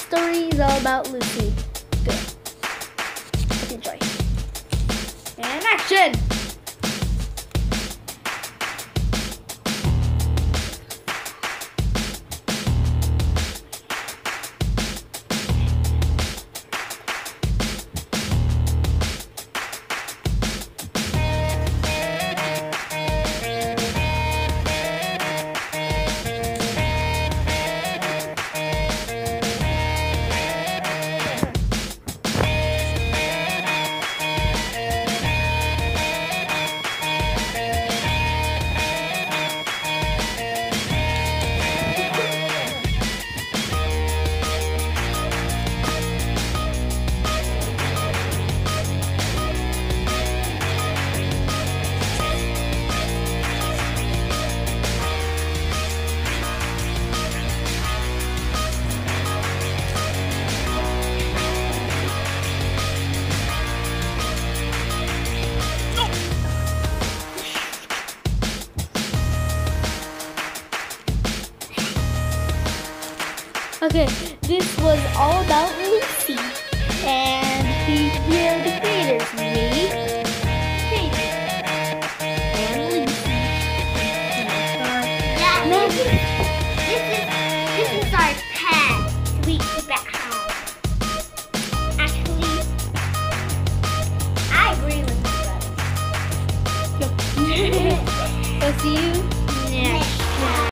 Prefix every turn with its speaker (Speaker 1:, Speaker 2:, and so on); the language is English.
Speaker 1: story is all about Lucy. Good. Let's enjoy. And action! Okay, this was all about Lucy, and here are the creators, me, Katie, and Lucy.
Speaker 2: Yeah, this is our pet we keep at home. Actually, I agree with you, brother.
Speaker 1: We'll see you next time.